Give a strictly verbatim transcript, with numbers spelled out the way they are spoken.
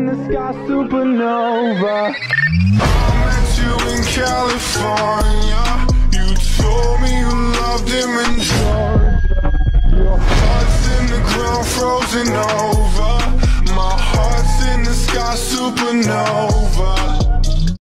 the sky, supernova. I met you in California. You told me you loved him in Georgia. Your heart's in the ground, frozen over.